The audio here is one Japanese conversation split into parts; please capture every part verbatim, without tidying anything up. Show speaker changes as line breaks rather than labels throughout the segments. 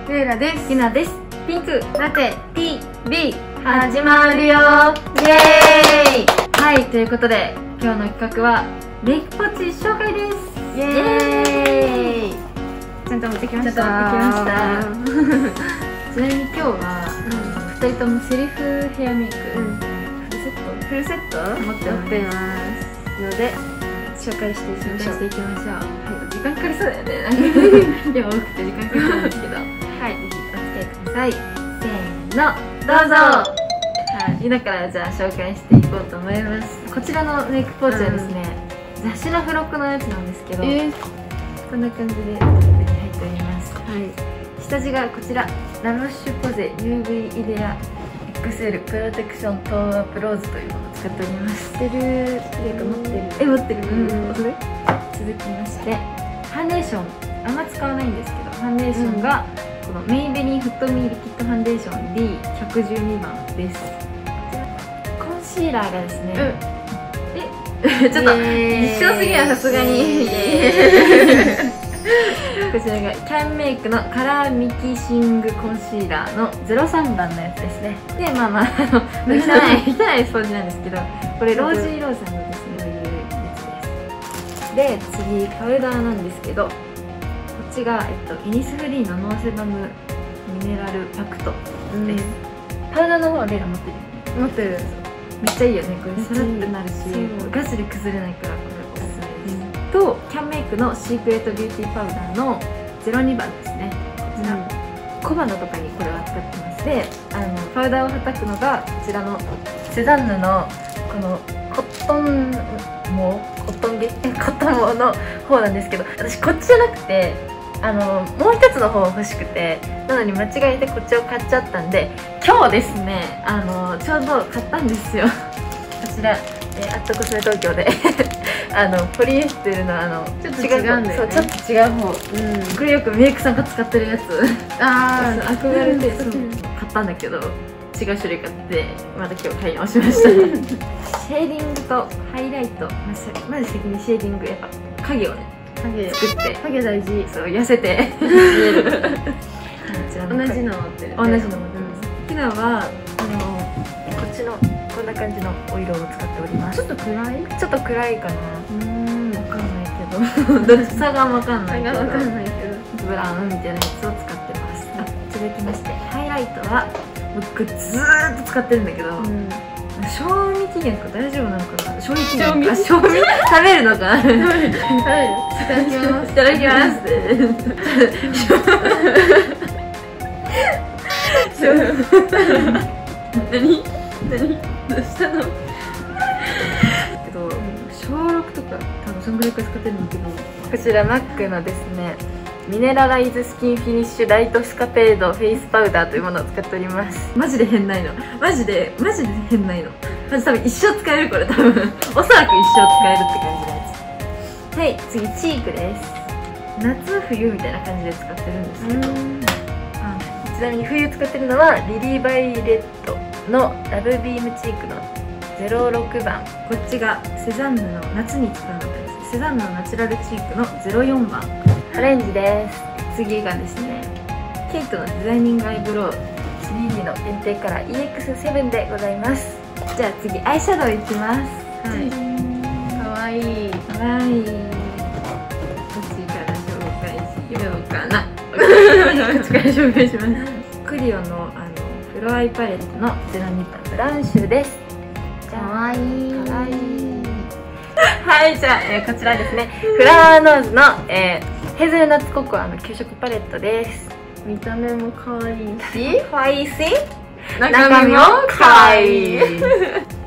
レイラです。
ひなです。ピンク
ラテ
ティービー 始まるよ。イエーイ。はい、ということで今日の企画はメイクポーチ紹介です。
イエーイ。ちゃんと持ってきました。
ちゃんと持ってきました。ちなみに今日はふたりともセルフヘアメイク、うん、フルセット
フルセット
持って
ますので紹介していきましょう。
していきましょう。はい、時間かかりそうだよね。量多くて時間かかりそうなんですけど、はい、ぜひお付き合いください。せーの、どうぞ。はい、今からじゃあ紹介していこうと思います。こちらのメイクポーチはですね、うん、雑誌の付録のやつなんですけど、えー、こんな感じで手に入っております。はい、下地がこちらラロッシュポゼ ユーブイ イデア エックスエル プロテクショントーンアップローズというものを使っております。
知ってるっていうか持ってる。
え、持ってる。うん、
それ
続きましてファンデーション、あんま使わないんですけど、ファンデーションがこのメイベリンフットミーリキッドファンデーション ディーひゃくじゅうに 番です。コンシーラーがですね、うん、えちょっと一生すぎはさすがにこちらがキャンメイクのカラーミキシングコンシーラーのゼロさんばんのやつですね。で、まあまあ、あの汚い汚いスポンジなんですけど、これロージーローさんのですね、こういうやつです。で、次パウダーなんですけど、こっちが、えっと、イニスフリーのノーセバムミネラルパクトです。パウダーの方はレイラ持ってる？
持ってる。
めっちゃいいよね、これサラッとなるし、ガチで崩れないからこれおすすめです。とキャンメイクのシークレットビューティーパウダーのゼロにばんですね。こちら、うん、小鼻とかにこれは使ってます。で、あのパウダーをはたくのがこちらのセザンヌのこのコットン毛コットン毛コットン毛の方なんですけど、私こっちじゃなくてあのもう一つの方欲しくて、なのに間違えてこっちを買っちゃったんで、今日ですね、あのちょうど買ったんですよ。こちら、えー、アットコスメ東京であのポリエステルのあの
ちょっと違うんだよね。
そう、ちょっと違う方、うん、これよくメイクさんが使ってるやつ。ああ、憧れてそう買ったんだけど、違う種類買ってまた今日買い直しました。シェーディングとハイライト、まず先にシェーディング、やっぱ影をね
影
作って、
影大事。
そう、痩せて見える。
同じの持ってる。
同じの持ってます。ひなはあのこっちのこんな感じのお色を使っております。
ちょっと暗い？
ちょっと暗いかな。うん、わかんないけど、どっち差がわかんないけど、
わかんないけど、
ブラウンみたいなやつを使ってます。続きましてハイライトは僕ずーっと使ってるんだけど、うん、賞味期限とか大丈夫なのかな。賞味期限か、賞味食べるのかな。食べる。い
ただきます。
いただきます。何？何？どうしたの？けど小ろくとか多分そんぐらいから使ってるんだけど、こちらマックのですね、ミネラライズスキンフィニッシュライトスカペードフェイスパウダーというものを使っております。マジで変ないの。マジでマジで変ないの。マジ多分一生使える、これ多分おそらく一生使えるって感じのやつ。はい、次チークです。夏冬みたいな感じで使ってるんですけど、ちなみに冬使ってるのはリリーバイレットのラブビームチークのゼロろくばん。こっちがセザンヌの夏に使うのです。セザンヌのナチュラルチークのゼロよんばん。オレンジです。次がですね、ケイトのデザイニングアイブロウ スリーディー の限定カラー イーエックスセブン でございます。じゃあ次アイシャドウいきます。はい、
かわいい
かわいい。どっちから紹介しようかな。こっちから紹介します。クリオのあのフロアイパレットのゼロにばんブラウンシューです。
かわいい。
かわいい。はい、じゃあ、えー、こちらですね、フラワーノーズの、えー、ヘーゼルナッツココアの給食パレットです。
見た目もかわいいし、
かわいいし、
中身もかわいい。
で、こ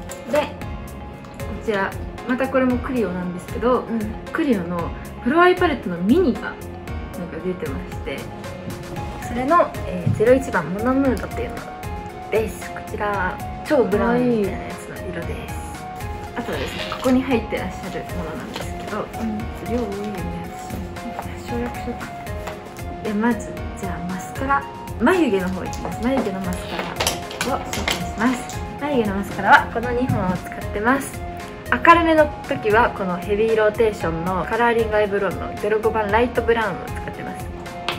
ちらまたこれもクリオなんですけど、うん、クリオのフロアイパレットのミニがなんか出てまして、それの、えー、ゼロいちばんモノムードっていうのです。こちら超ブラウンみたいなやつの色です。あとはですね、ここに入ってらっしゃるものなんですけど、うん、量多いよね、私。省略しようか。で、まずじゃあマスカラ、眉毛の方いきます。眉毛のマスカラを紹介します。眉毛のマスカラはこのにほんを使ってます。明るめの時はこのヘビーローテーションのカラーリングアイブロウのゼロごばんライトブラウンを使ってます。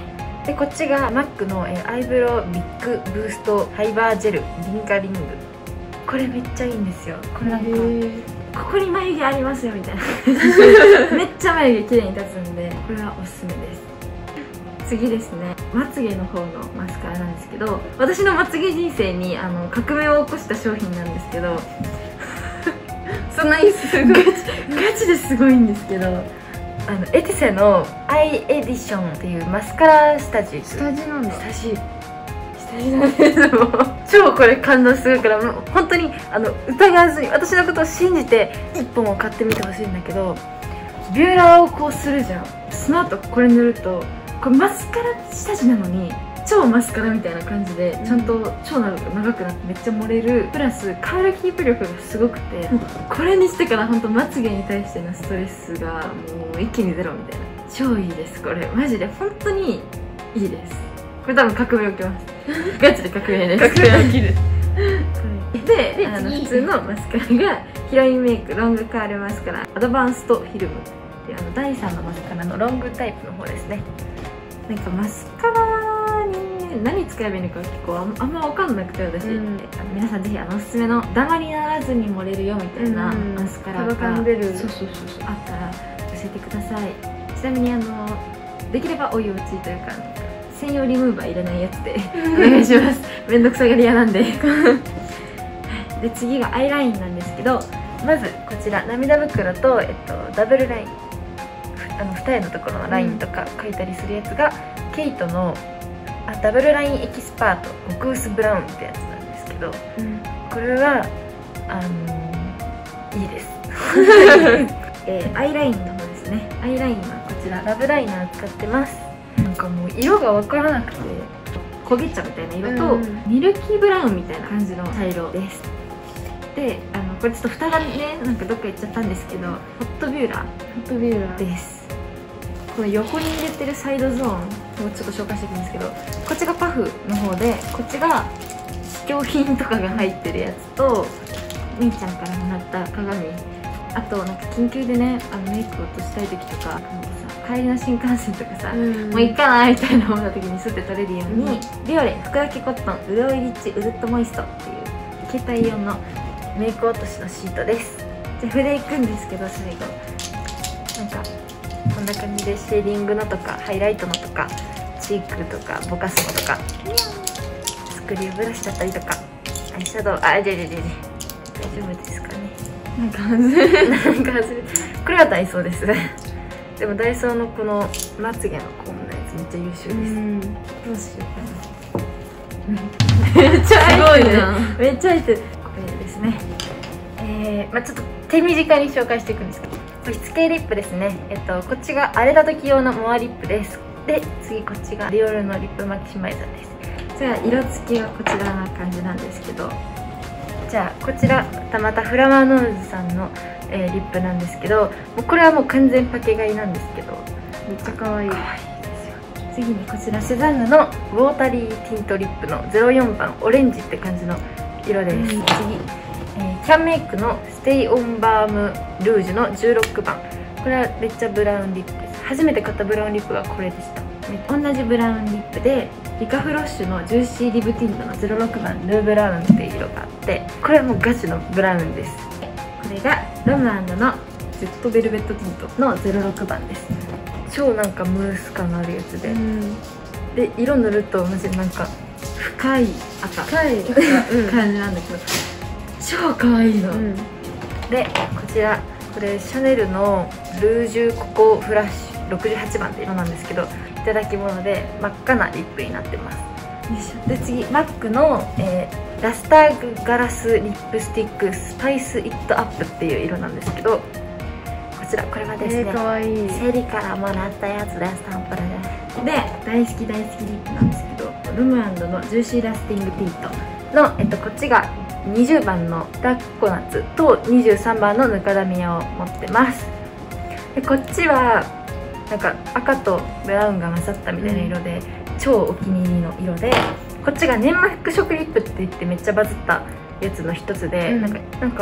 でこっちが マック の、えー、アイブロウビッグブーストファイバージェルリンカリング。これめっちゃいいんですよ。これなんかここに眉毛ありますよみたいなめっちゃ眉毛綺麗に立つんで、これはおすすめです。次ですね、まつげの方のマスカラなんですけど、私のまつげ人生にあの革命を起こした商品なんですけどそんなにすごいガチガチですごいんですけど、あのエティセのアイエディションっていうマスカラ下地。
下地なんだ。
下地下地なんですもう超これ感動するから、もう本当にあの疑わずに私のことを信じていっぽんを買ってみてほしいんだけど、ビューラーをこうするじゃん。その後これ塗ると、これマスカラ下地なのに超マスカラみたいな感じで、ちゃんと超長くなってめっちゃ盛れる、プラスカールキープ力がすごくて、これにしてから本当まつげに対してのストレスがもう一気にゼロみたいな。超いいです。これマジで本当にいいです。これ多分革命起きますガチで革命です。革命起きるで、であの普通のマスカラがヒロインメイクロングカールマスカラアドバンストフィルムっていう、あのだいさんのマスカラのロングタイプの方ですね。なんかマスカラに何使えばいいのか結構あんあんま分かんなくて、私、うん、あの皆さんぜひあのおすすめのダマにならずに盛れるよみたいなマスカラが、
うん、出る
そうそうそうそうあったら教えてください。ちなみにあのできればお湯落ちというか専用リムーバーいらないやつでお願いしますめんどくさがり屋なんでで次がアイラインなんですけど、まずこちら涙袋と、えっと、ダブルライン、あの二重のところのラインとか描いたりするやつが、うん、ケイトのあダブルラインエキスパート極薄ブラウンってやつなんですけど、うん、これはあのー、いいです、えー、アイラインの方ですね。アイラインはこちらラブライナー使ってます。なんかもう色が分からなくて焦げ茶みたいな色と、うん、ミルキーブラウンみたいな感じの茶色です。であのこれちょっと蓋がねなんかどっか行っちゃったんですけど、ホットビューラーホットビューラーです。この横に入れてるサイドゾーンをちょっと紹介していくんですけど、こっちがパフの方で、こっちが試供品とかが入ってるやつと、みーちゃんからもらった鏡、あとなんか緊急でねあのメイクを落としたい時とか、なんかさ帰りの新幹線とかさ、うん、もういいかなみたいな思った時にスッて取れるように、うん、ビオレふくだけコットン潤いリッチウルットモイストっていう携帯用のメイク落としのシートです。じゃあ筆いくんですけど、最後なんかこんな感じでシェーディングのとかハイライトのとかチークとかぼかすのとかスクリューブラシだったりとかアイシャドウ、あ、じゃじゃじゃじゃ大丈夫ですかね。なんか外れなんか外れこれはダイソーですでもダイソーのこのまつげのコームのやつめっちゃ優秀です。うんどうしようかなめっちゃ入ってるめっちゃ入ってる。これですね、えーまあ、ちょっと手短に紹介していくんですけど、保湿系リップですね。えっとこっちが荒れた時用のモアリップです。で次こっちがディオールのリップマキシマイザーです。じゃあ色付きはこちらな感じなんですけど、じゃあこちらまたフラワーノーズさんの、えー、リップなんですけど、もうこれはもう完全パケ買いなんですけどめっちゃ可愛い。可愛いですよ。次にこちらセザンヌのウォータリーティントリップのゼロよんばんオレンジって感じの色です。うん、次、えー、キャンメイクのステイオンバームルージュのじゅうろくばん、これはめっちゃブラウンリップです。初めて買ったブラウンリップがこれでした。同じブラウンリップでリカフロッシュのジューシーリブティントのゼロろくばんルーブラウンっていう色があって、これはもうガチのブラウンです。これがロムアンドのジェットベルベットティントのゼロろくばんです。超なんかムース感のあるやつで、うん、で色塗るとマジなんか深い赤深い感じなんだけど超可愛いの、うん、でこちらこれシャネルのルージュココフラッシュろくじゅうはちばんって色なんですけど、いただき物で真っ赤なリップになってます。よいしょ。で次 マック の、えー、ラスターガラスリップスティックスパイスイットアップっていう色なんですけど、こちらこれはですね、えー、かわいいセリからもらったやつです。サンプルでで大好き大好きリップなんですけど、ルムアンドのジューシーラスティングティントの、えっと、こっちがにじゅうばんのダークココナッツとにじゅうさんばんのぬかだみやを持ってます。でこっちはなんか赤とブラウンが混ざったみたいな色で、うん、超お気に入りの色で、こっちが粘膜色リップって言ってめっちゃバズったやつの一つで、うん、なんかなんか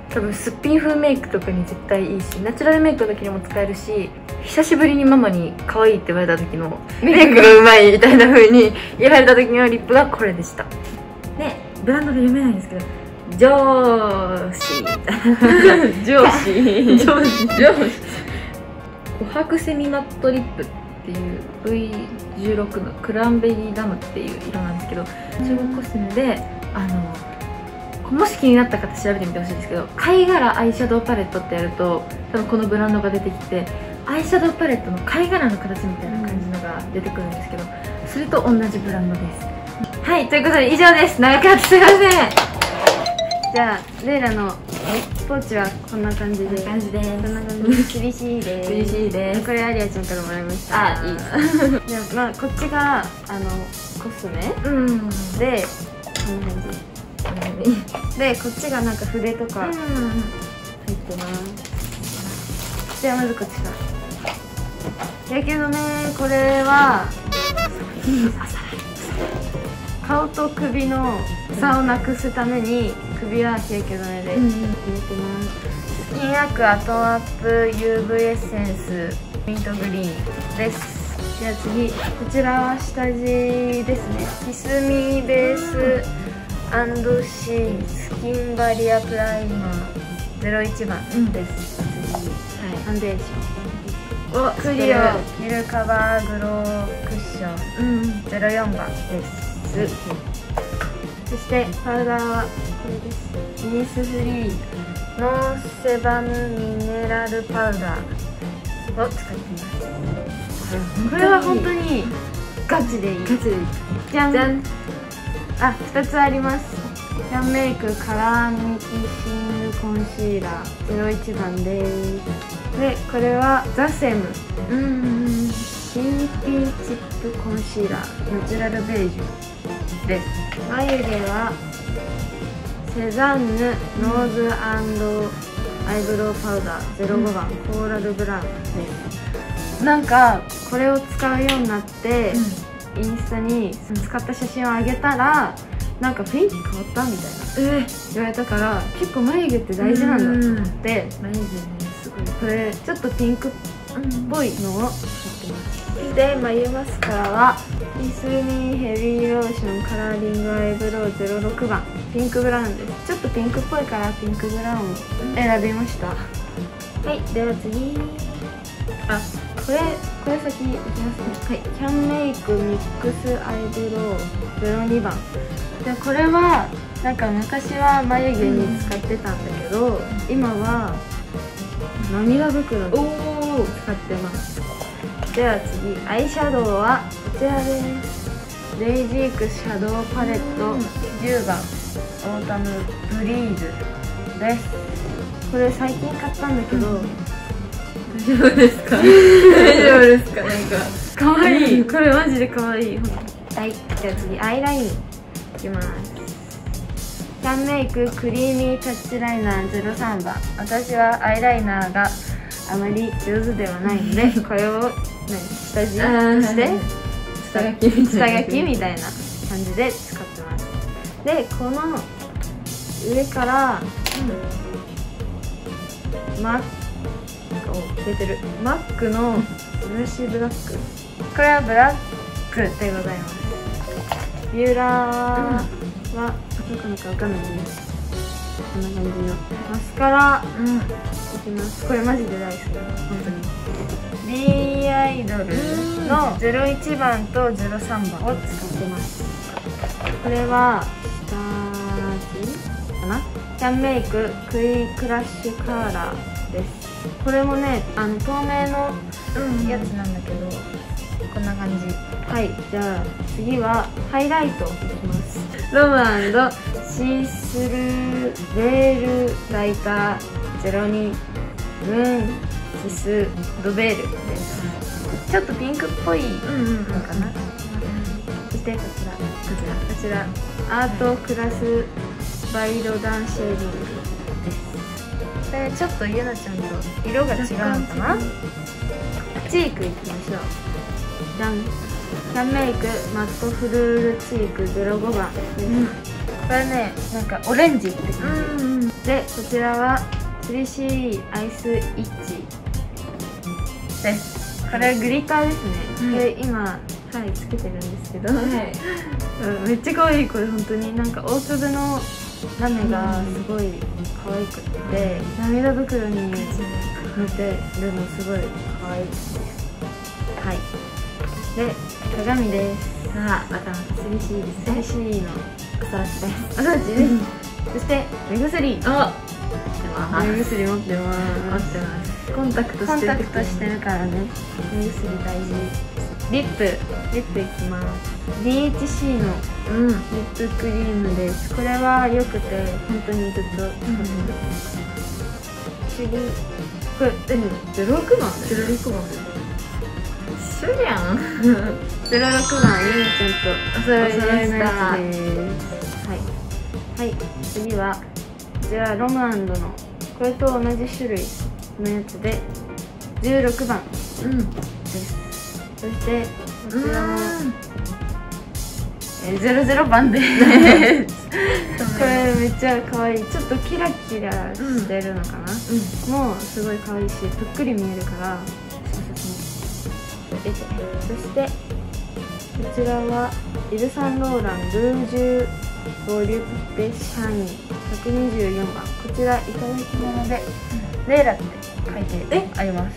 多分すっぴん風メイクとかに絶対いいし、ナチュラルメイクの時にも使えるし、久しぶりにママに可愛いって言われた時のメイクがうまいみたいな風に言われた時のリップがこれでした。でブランドが読めないんですけど、ジョーシーみたいな
上司
上司上司琥珀セミマットリップっていう ブイじゅうろく のクランベリーラムっていう色なんですけど、中国コスメで、あのもし気になった方調べてみてほしいんですけど、貝殻アイシャドウパレットってやると多分このブランドが出てきて、アイシャドウパレットの貝殻の形みたいな感じのが出てくるんですけど、それと同じブランドです。はい、ということで以上です。長くなってすいません。じゃあレイラのポーチはこんな感じで、こんな感じです。こんな感じです。嬉しいです。嬉しいです。これアリアちゃんからもらいました。あ、いいです。じゃあまあこっちがあのコスメ、うん、でこんな感じで、こっちがなんか筆とか入ってます。ではまずこっちから。やけどね、これは顔と首の差をなくすために首は日焼け止めで入れてます。スキンアクアトーンアップ ユーブイ エッセンスミントグリーンです。じゃあ次、こちらは下地ですね。キスミベースアンドシースキンバリアプライマーゼロいちばんです。次、はい、ファンデーションをクリオミルカバーグロークッションゼロよんばんです。そしてパウダーはこれです。イニスフリーノーセバムミネラルパウダーを使っています。これは本当にガチでいい。ガチでいい。じゃん。じゃん。あ、ふたつあります。キャンメイクカラーミキシングコンシーラーゼロいちばんです。で、これはザセムうんシーピーチップコンシーラーナチュラルベージュです。眉毛はセザンヌノーズ&アイブロウパウダーゼロごばん、うん、コーラルブラウンです。なんかこれを使うようになって、うん、インスタに使った写真をあげたらなんか雰囲気変わったみたいな、えー、言われたから、結構眉毛って大事なんだと思って、眉毛ね、すごいこれちょっとピンクっぽいのを使ってます。で、眉マスカラはイスミヘビーローションカラーリングアイブロウゼロろくばんピンクブラウンです。ちょっとピンクっぽいからピンクブラウンを選びました。はい、では次、あ、これこれ先いきますね。はい、キャンメイクミックスアイブロウゼロにばんで、これはなんか昔は眉毛に使ってたんだけど、うん、今は涙袋に使ってます。では次、アイシャドウはこちらです。レイジークシャドウパレットじゅうばんオータムブリーズです。これ最近買ったんだけど、うん、大丈夫ですか大丈夫ですか。なんかかわいい、これマジでかわいい。はい、では次、アイラインいきます。キャンメイククリーミータッチライナーゼロさんばん。私はアイライナーがあまり上手ではないのでこれを下地として下書きみたいな感じで使ってます。で、この上から、うん、マックを出てるマックのブラシブラック、これはブラックでございます。ビューラーはどこのかわかんないです。こんな感じのマスカラ、うん、いきます。これマジで大好きなの、本当に。B アイドルのゼロいちばんとゼロさんばんを使ってます。これは下地かな。キャンメイククイクラッシュカーラーです。これもね、あの透明のやつなんだけど、うん、こんな感じ。はい、じゃあ次はハイライトいきます。ロム&シースルーベールライターゼロにムーンキスドベールです。ちょっとピンクっぽいのかな。そしてこちらこちらこちらアートクラスバイロダンシェーディングです。で、ちょっとゆなちゃんと色が違うのかな。チークいきましょう。じゃん。キャンメイクマットフルールチークゼロごばんです。うん、これね、なんかオレンジって感じ。 でこちらは スリーシー アイスイッチです。これはグリッターですね。これ今はいつけてるんですけど、はい、うん、めっちゃ可愛い。これ本当になんか大粒のラメがすごい可愛くって涙袋に塗ってるのすごい可愛いですね。はい。で鏡です。さあまた スリーシー ですね。スリーシー のおさらしです。おさらしです。そして目薬。あ、目薬持ってます。持ってます。コンタクトしてる。コンタクトしてるからね。目薬大事。リップ、リップいきます。ディーエイチシー のリップクリームです。これは良くて本当にずっと使ってます。次、これでもゼロろくばんゼロろくばん一緒じゃん。ゼロろくばんゆみちゃんとお揃いのやつです。はい。はい。次はこちらロムアンドのこれと同じ種類のやつでじゅうろくばんです。そしてこちらもえー、ゼロゼロばんです。これめっちゃ可愛い。ちょっとキラキラしてるのかな、うん、もうすごい可愛いしぷっくり見えるからそしてこちらはイヴ・サンローランルージュボリュベシャインひゃくにじゅうよんばん。こちらいただき物でレイラって書いてあります。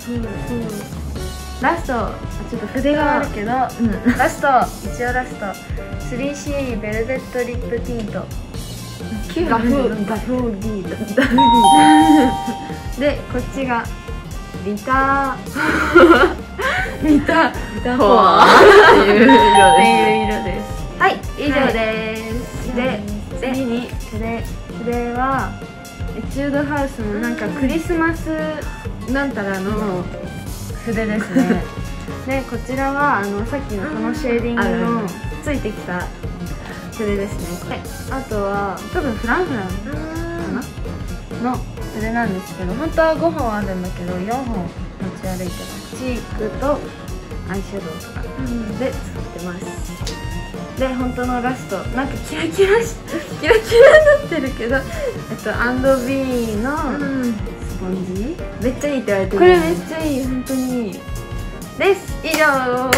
すごい。そうラスト、ちょっと筆があるけど、うん、ラスト、一応ラスト スリーシー ベルベットリップティントダフーダフーディーダフーディーで、こっちがビタービタービターフォアっていう色です。はい、以上です。で、次に筆筆はエチュードハウスのなんかクリスマスなんたらの筆ですね。でこちらはあのさっきのこのシェーディングのついてきた筆ですね。あとは多分フランフランかなの筆なんですけど、本当はごほんあるんだけどよんほん持ち歩いてます。チークとアイシャドウとかで使ってます。で本当のラストなんかキラキラしキラキラになってるけど、えっとアンドビーのスポンジめっちゃいいって言われてる。これめっちゃいい、本当にいいです。以上。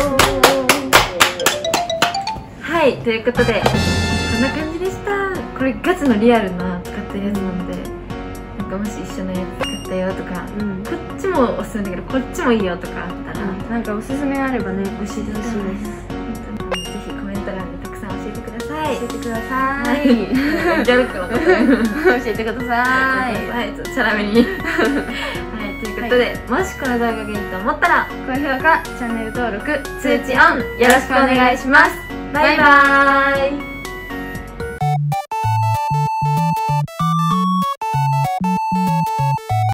はい、ということでこんな感じでした。これガチのリアルな使ってるやつなので、なんかもし一緒のやつ使ったよとか、うん、こっちもおすすめだけどこっちもいいよとかあったら、うん、なんかおすすめあればね教えてほしいです。本当にぜひコメント欄でたくさん教えてください。教えてください。ギャルか教えてください。はい、チャラめに。ということで、はい、もしこの動画がいいと思ったら高評価、チャンネル登録、通知オンよろしくお願いします。バイバーイ。